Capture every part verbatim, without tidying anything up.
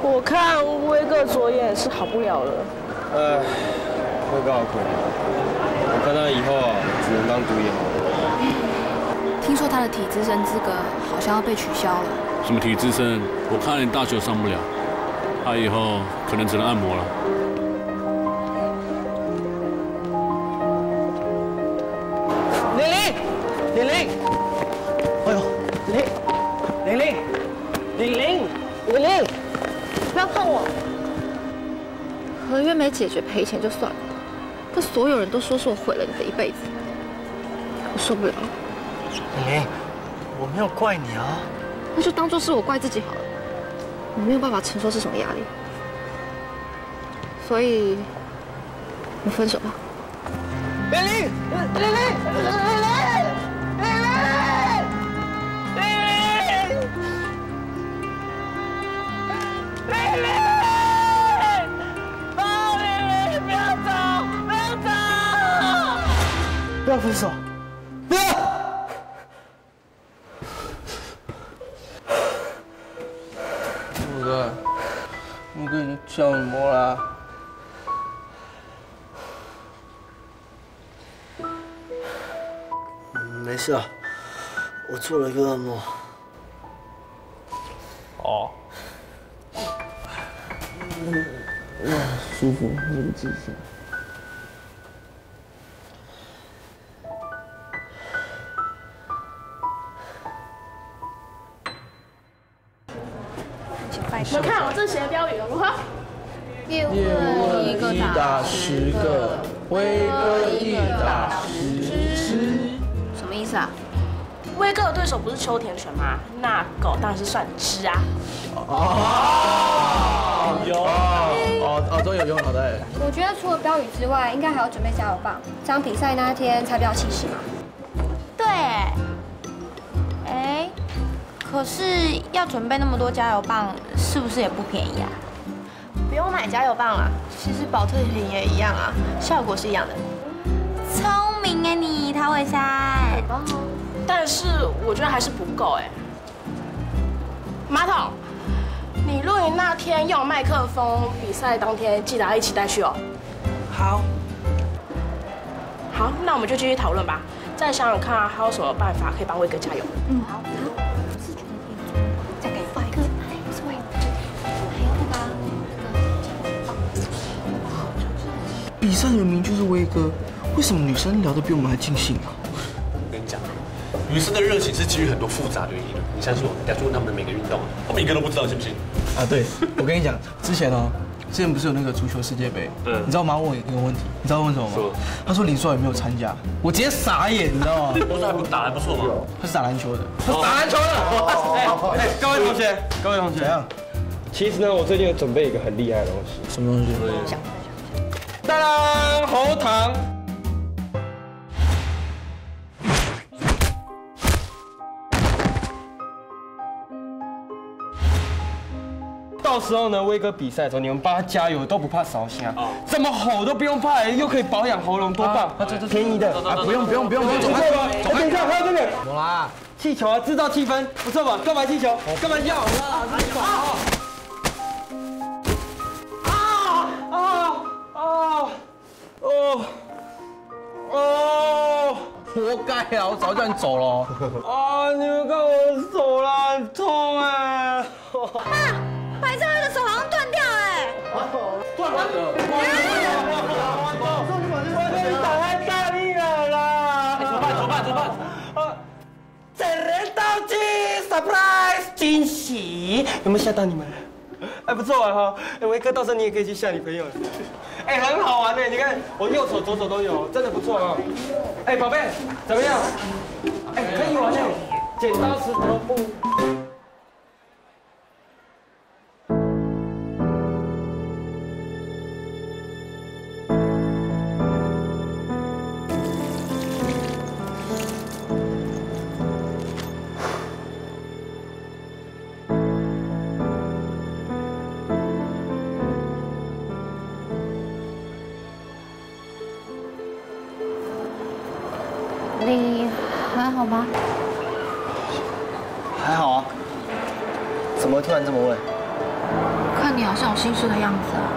我看威哥左眼是好不了了。 哎，威哥好可怜，我看他以后啊，只能当独眼了。 听说他的体资生资格好像要被取消了。 什么体资生？我看连大学都上不了，他以后可能只能按摩了。 玲玲，玲玲，哎呦，玲玲玲玲玲玲玲， 不要碰我！合约没解决，赔钱就算了，可所有人都说是我毁了你的一辈子，我受不了。 玲玲，我没有怪你啊。 那就当做是我怪自己好了。我没有办法承受是什么压力，所以，我们分手吧。 玲玲，玲玲，玲玲，玲玲。 不要分手！不要！木哥，木哥已经叫你摸了。没事啊，我做了一个噩梦。哦。嗯，舒服，这个姿势。 你们看我这写的标语如何？ 叶叶问一打十个，威哥一打十只。 什么意思啊？ 威哥的对手不是秋田犬吗？那狗当然是算只啊。 哦，有哦哦，都有用好的。 我觉得除了标语之外，应该还要准备加油棒，这样比赛那天才比较气势嘛。 对，哎。 可是要准备那么多加油棒，是不是也不便宜啊？ 不用买加油棒了，其实保特瓶也一样啊，效果是一样的。 聪明哎你，陶伟山。 但是我觉得还是不够哎。马桶，你露营那天用麦克风，比赛当天记得要一起带去哦。 好。 好，那我们就继续讨论吧。再想想看还有什么办法可以帮威哥加油。 嗯，好。 比赛的人名就是威哥，为什么女生聊得比我们还尽兴啊？ 我跟你讲，女生的热情是基于很多复杂的原因的。你相信我，等下去问他们的每个运动，我们一个都不知道，信不信？ 啊，对，我跟你讲，之前哦，之前不是有那个足球世界杯？嗯，你知道妈问我一个问题，你知道问什么吗？他说林书豪有没有参加？我直接傻眼，你知道吗？ 林书豪不打得不错吗？ 他是打篮球的，他是打篮球的。哎，各位同学，各位同学，怎样？ 其实呢，我最近有准备一个很厉害的东西。 什么东西？ 当当，喉糖。到时候呢，威哥比赛的时候，你们帮他加油都不怕烧香，怎么吼都不用怕，又可以保养喉咙，多棒！啊，这这便宜的啊，不用不用不用，不错吧？等一下，还有这个，怎么啦？气球啊，制造气氛，不错吧？干嘛气球？干嘛要？啊！啊啊啊！哦哦， 活该啊！我早就叫你走了。 啊！你们看我的手啦，很痛哎！ 爸，白超宇的手好像断掉哎。 断了！我你打太大力了啦！ 怎么办？怎么办？怎么办？ 啊！整人道具 surprise 惊喜，有没有吓到你们？还不错啊哈！哎，威哥，到时候你也可以去吓你朋友。哎，很好玩呢，你看我右手左手都有，真的不错啊。哎，宝贝，怎么样？哎，可以玩呢，剪刀石头布。 你还好吗？ 还好啊。怎么突然这么问？ 看看你好像有心事的样子啊。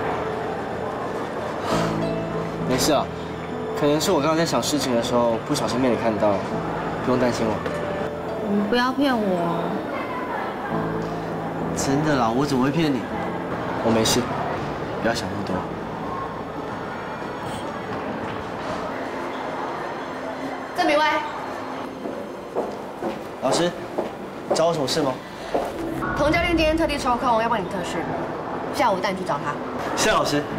没事啊，可能是我刚刚在想事情的时候不小心被你看到，不用担心我。 你不要骗我。 真的啦，我怎么会骗你？我没事，不要想那么多。 郑明威， 老师，找我什么事吗？ 童教练今天特地抽空要帮你特训，下午带你去找他。 谢老师。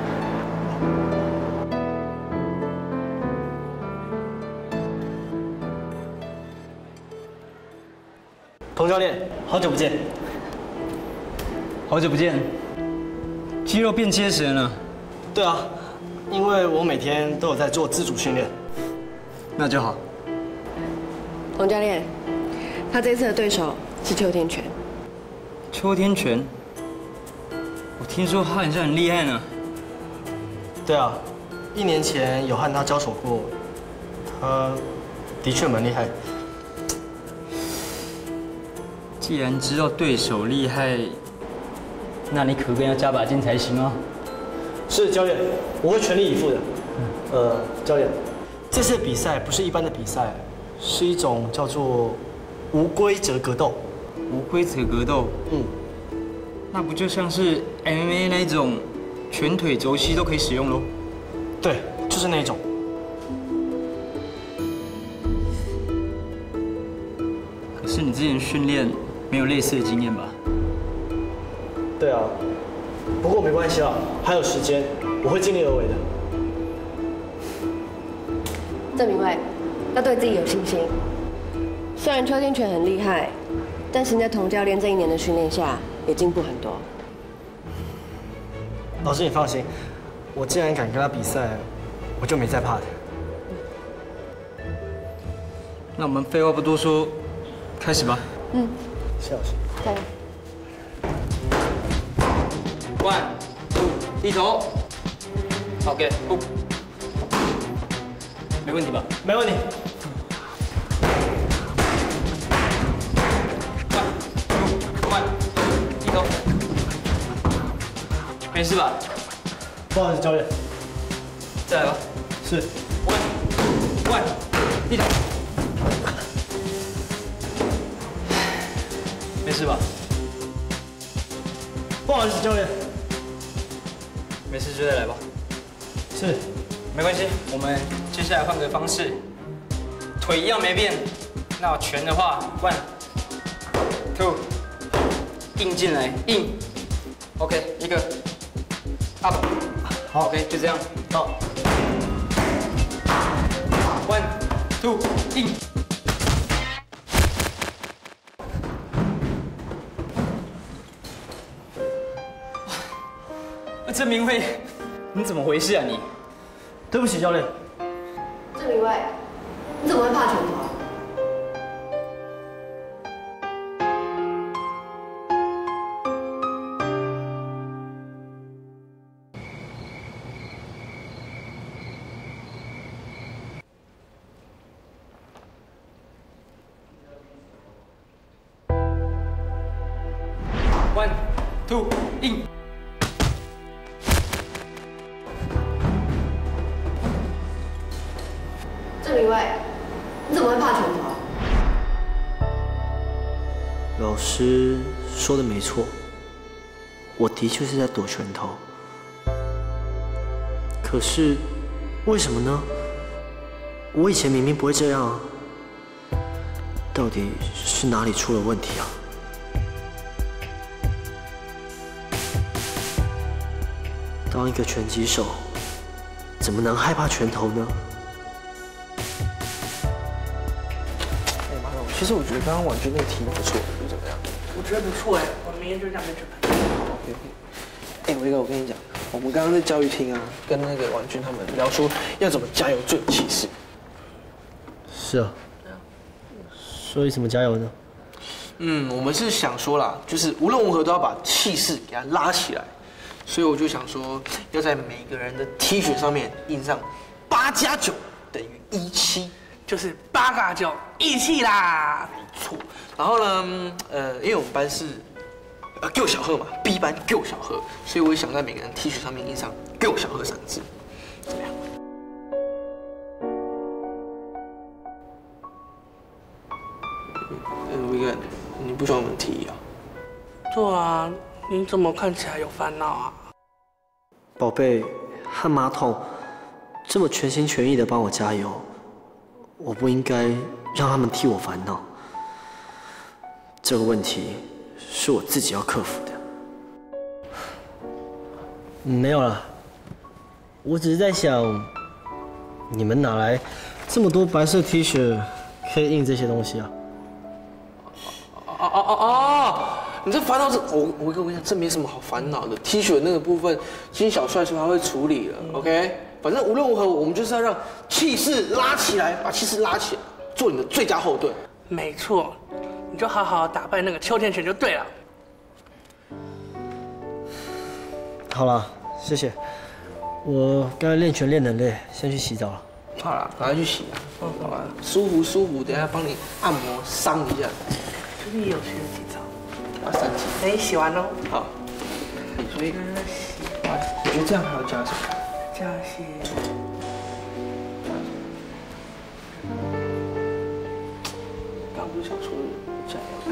童教练，好久不见。 好久不见，肌肉变结实了呢。 对啊，因为我每天都有在做自主训练。 那就好。 童教练，他这次的对手是邱天全。 邱天全，我听说他好像很厉害呢。 对啊，一年前有和他交手过，他的确蛮厉害。 既然知道对手厉害，那你可更要加把劲才行哦。 是教练，我会全力以赴的。呃，教练，这次比赛不是一般的比赛，是一种叫做无规则格斗。 无规则格斗， 嗯， 那不就像是 M M A 那种拳腿肘膝都可以使用喽？ 对，就是那种。 可是你之前训练没有类似的经验吧？ 对啊，不过没关系啊，还有时间，我会尽力而为的。 郑明威，要对自己有信心。虽然邱天全很厉害，但是在童教练这一年的训练下，也进步很多。 老师，你放心，我既然敢跟他比赛，我就没在怕的。 那我们废话不多说，开始吧。 嗯， 谢老师。 加油。 One, two， 低头。OK， 不，没问题吧？ 没问题。 One, two， 低头。没事吧？ 不好意思，教练。 再来吧。 是。 One, one， 低头。没事吧？ 不好意思，教练。 没事就再来吧。 是。 没关系，我们接下来换个方式，腿一样没变。那拳的话 ，one, two， 硬进来，硬。OK， 一个 up， 好 ，OK， 就这样，到。one, two， 硬。郑明辉，你怎么回事啊你？ 对不起，教练。 郑明威，你怎么会怕拳头？ One, two， 硬。 郑明威，你怎么会怕拳头？ 老师说的没错，我的确是在躲拳头。可是为什么呢？我以前明明不会这样啊！到底是哪里出了问题啊？当一个拳击手，怎么能害怕拳头呢？ 哎妈呀，其实我觉得刚刚婉君那个题目不错，你觉得怎么样？ 我觉得不错哎，我明天就这样去举办。 OK OK。哎，威哥，我跟你讲，我们刚刚在教育厅啊，跟那个婉君他们聊说要怎么加油最有气势。 是啊。所以怎么加油呢？ 嗯，我们是想说啦，就是无论如何都要把气势给它拉起来。所以我就想说，要在每个人的 T 恤上面印上八加九等于一七， 就是八加九一起啦。 没错。然后呢，呃，因为我们班是呃，给我小贺嘛 ，B 班给我小贺，所以我也想在每个人 T 恤上面印上“给我小贺”三个字，怎么样？呃，威哥，你不喜欢我们提议啊？ 对啊，你怎么看起来有烦恼啊？ 宝贝和马桶这么全心全意的帮我加油，我不应该让他们替我烦恼。这个问题是我自己要克服的。没有啦，我只是在想，你们哪来这么多白色 T 恤可以印这些东西啊？ 哦哦哦哦！你这烦恼是，我我跟我讲，这没什么好烦恼的。T 恤那个部分，金小帅说他会处理了、嗯、，OK。反正无论如何，我们就是要让气势拉起来，把气势拉起来，做你的最佳后盾。 没错，你就好好打败那个秋田犬就对了。 好了，谢谢。我刚才练拳练得累，先去洗澡了。 好了，赶快去洗啊！嗯，好吧，舒服舒服，等一下帮你按摩伤一下。 最近也有去洗澡。 啊，三级。 等你洗完喽。 好。所以，我觉得这样还要加什么？ 加些。刚不是想说加油？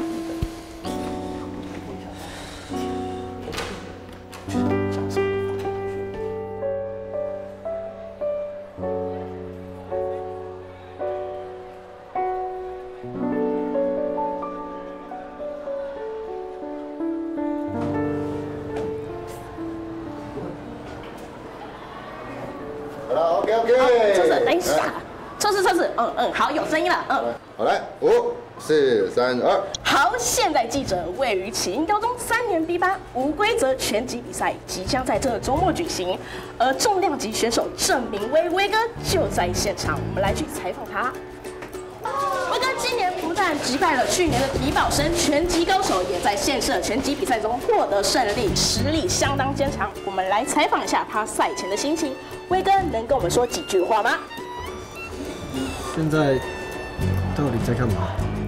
测试，等一下，测试测试，嗯嗯，好，有声音了，嗯， 好来，五、四、三、二， 好，现在记者位于启英高中三年 B 班无规则拳击比赛即将在这周末举行，而重量级选手郑明威威哥就在现场，我们来去采访他。威哥今年不但击败了去年的体保生拳击高手，也在县市拳击比赛中获得胜利，实力相当坚强。我们来采访一下他赛前的心情。威哥能跟我们说几句话吗？ 现在到底在干嘛？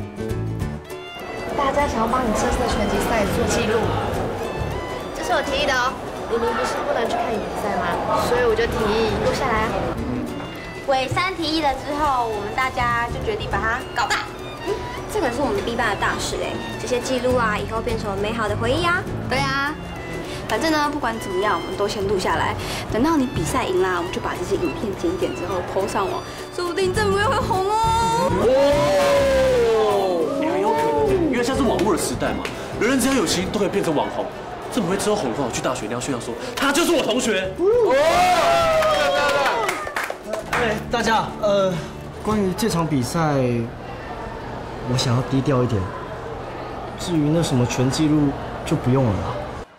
大家想要帮你这次的拳击赛做记录，这是我提议的哦。明明不是不能去看比赛吗？所以我就提议录下来啊。 伟山提议了之后，我们大家就决定把它搞大。 嗯，这可是我们 B 班的大事哎，这些记录啊，以后变成美好的回忆啊。 对啊。反正呢，不管怎么样，我们都先录下来。等到你比赛赢啦，我们就把这些影片剪一剪之后 po 上网，说不定郑明威会红哦。 哦，也很有可能，因为现在是网络的时代嘛，人人只要有心都可以变成网红。郑明威之后红的话，我去大学一定要炫耀说他就是我同学。哦， 哎，大家，呃，关于这场比赛，我想要低调一点。至于那什么全记录，就不用了啦。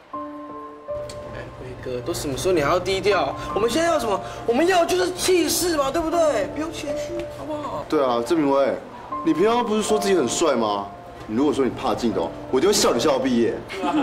哥，都什么时候你还要低调？我们现在要什么？我们要的就是气势嘛，对不对？不用谦虚，好不好？ 对啊，郑明威，你平常不是说自己很帅吗？你如果说你怕镜头，我就会笑你笑到毕业。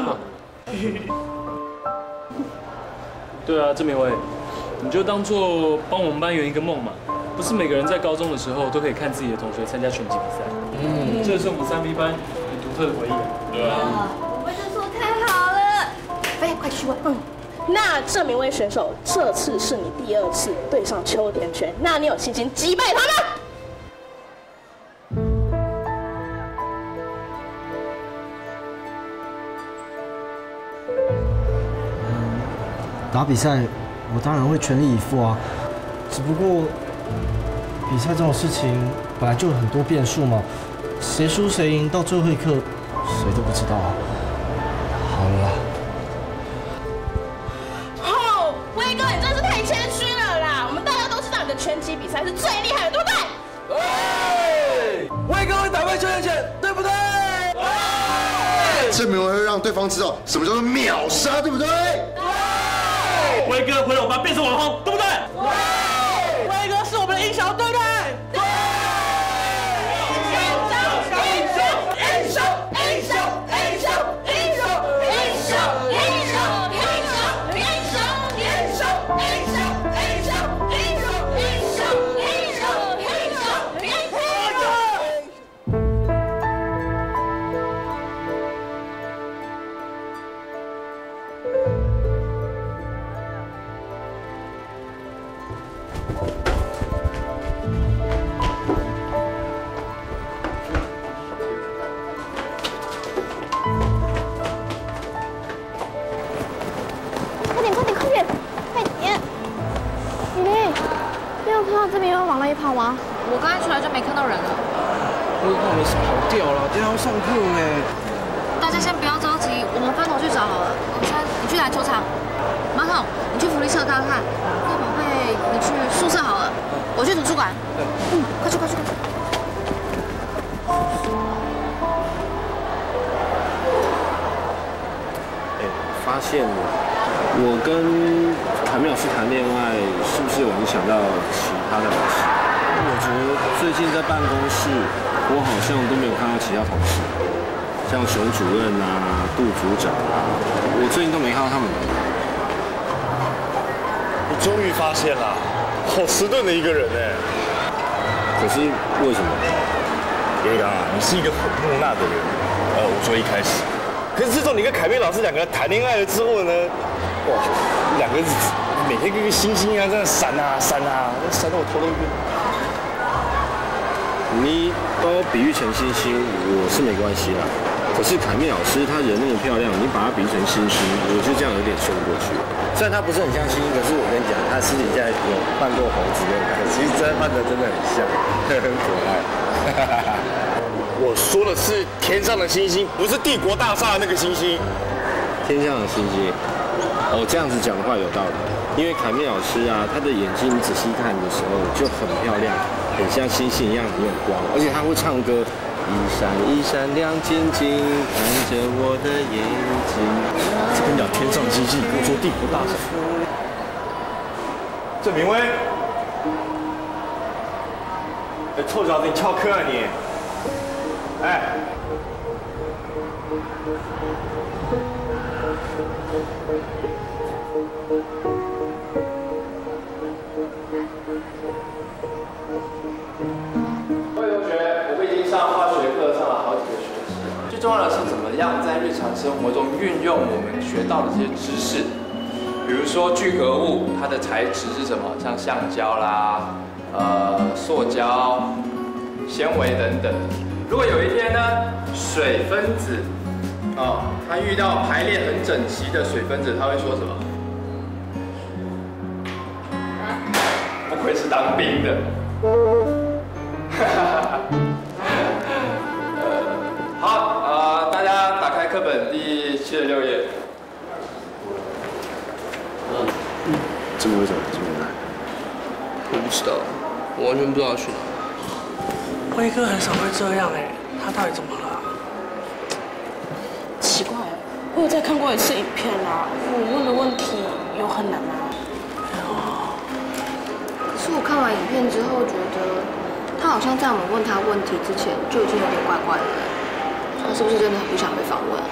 对啊，郑明威，你就当做帮我们班圆一个梦嘛。不是每个人在高中的时候都可以看自己的同学参加拳击比赛。嗯，这是我们三 B 班很独特的回忆。对啊。 我们就说太好了， 飞，快去问。嗯。那郑明威选手，这次是你第二次对上秋田拳，那你有信心击败他吗？ 嗯，打比赛，我当然会全力以赴啊。只不过，比赛这种事情本来就有很多变数嘛，谁输谁赢，到最后一刻，谁都不知道啊。好了啦。 拳击比赛是最厉害的，对不对？ 对。威哥会打败秋田犬，对不对？ 对。郑明威会让对方知道什么叫做秒杀，对不对？ 对。威哥会让我们变成网红，对不对？ 对。威哥是我们的英雄，对不对？对。英雄，英雄，英雄，英雄，英雄，英雄，英雄，英雄，英雄，英雄，英雄，英雄。 跑那一跑吗？我刚才出来就没看到人了。 我以为你是跑掉了，等下要上课呢。 大家先不要着急，我们分头去找好了。龙山，你去篮球场；马桶，你去福利社看看；叶宝贝，你去宿舍好了。我去图书馆。嗯，快去快去快去。 哎，发现我跟韩淼老师谈恋爱，是不是有影响到其他的老师？我觉得最近在办公室，我好像都没有看到其他同事，像熊主任啊、杜组长啊，我最近都没看到他们。 你终于发现了，好迟钝的一个人哎。 可是为什么？ 因为啊，你是一个很木讷的人。呃，我说一开始，可是自从你跟凯面老师两个人谈恋爱了之后呢，哇，两个人每天跟个星星一样在那闪啊闪啊，闪得我头都晕。 你把我比喻成星星，我是没关系啦。可是凯面老师她人那么漂亮，你把她比喻成星星，我就这样有点说不过去。虽然她不是很像星星，可是我跟你讲，她私底下有扮过猴子那种感觉，其实真的扮的真的很像，很可爱。 我说的是天上的星星，不是帝国大厦的那个星星。 天上的星星，哦，这样子讲的话有道理。因为凯面老师啊，她的眼睛仔细看的时候就很漂亮，很像星星一样很有光，而且她会唱歌，一闪一闪亮晶晶，看着我的眼睛。 这跟你讲天上星星，跟我说帝国大厦。郑明威，哎，臭小子，你翘课啊你？哎。 各位同学，我们已经上化学课上了好几个学期，最重要的是怎么样在日常生活中运用我们学到的这些知识。比如说聚合物，它的材质是什么？像橡胶啦、呃塑胶、纤维等等。如果有一天呢，水分子哦，它遇到排列很整齐的水分子，它会说什么？不愧是当兵的。好，呃，大家打开课本第七十六页。 这么会走，这么来？ 我不知道，我完全不知道去哪。 辉哥很少会这样哎，他到底怎么了？ 奇怪，我有再看过一次影片啦，我问的问题有很难吗？ 可是我看完影片之后，觉得他好像在我们问他问题之前就已经有点怪怪的。他是不是真的很不想被访问？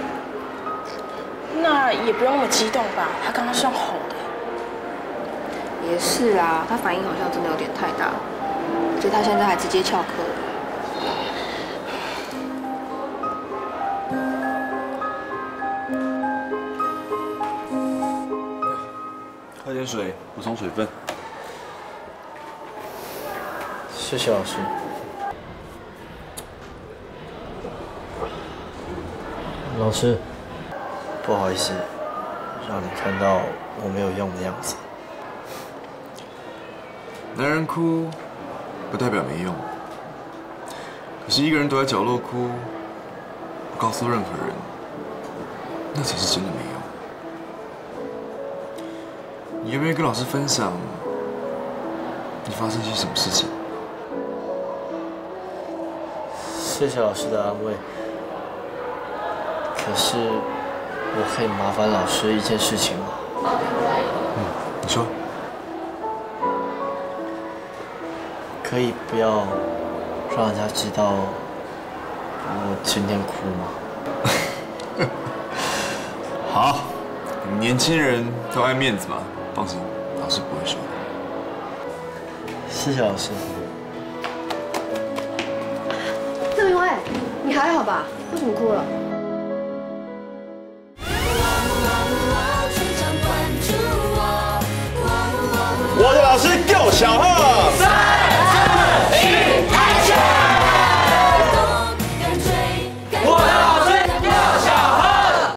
那也不用那么激动吧，他刚刚是用吼的。 也是啊，他反应好像真的有点太大，而且他现在还直接翘课。 喝点水，补充水分。 谢谢老师。老师，不好意思，让你看到我没有用的样子。 男人哭，不代表没用。可是一个人躲在角落哭，不告诉任何人，那才是真的没用。你愿不愿意跟老师分享，你发生些什么事情？ 谢谢老师的安慰。可是，我可以麻烦老师一件事情吗？ 嗯，你说。 可以不要让人家知道我今天哭吗？ 好，你们年轻人都爱面子嘛，放心，老师不会说的。 谢谢老师。 郑明威，你还好吧？为什么哭了？ 我的老师够小哈。